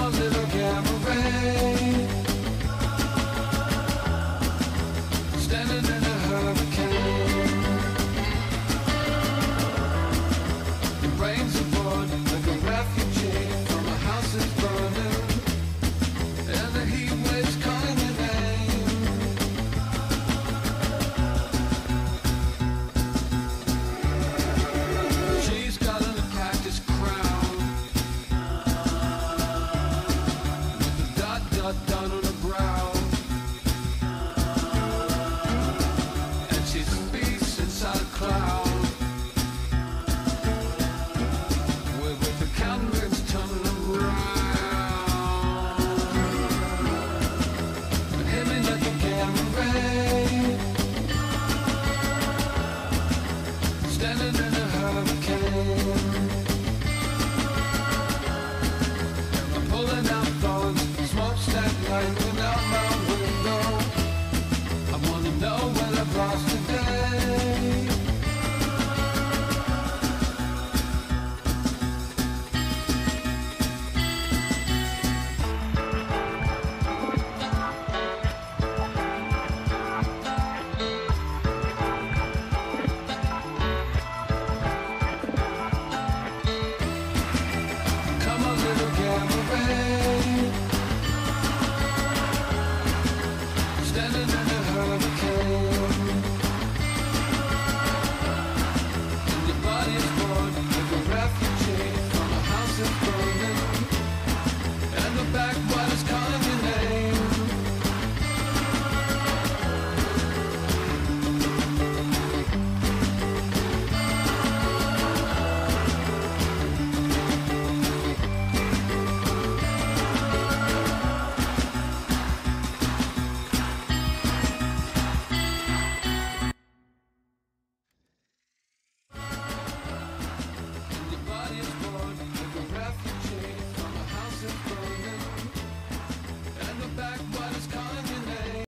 a little gamma ray, standing in a hurricane. It rains and born like a refugee from a house that's burning, and the heat waves calling your name. She's got a cactus crown with a dot dot dot on her brow, and she speaks inside a cloud with the countenance turning around. But hit me like a gamma ray, standing in a hurricane. I'm pulling out thorns, smokestack lightning out my window. I wanna know what I've lost today. Come a little gamma ray, standing in a hurricane. And your body is born like a refugee from a house that's burning, and the back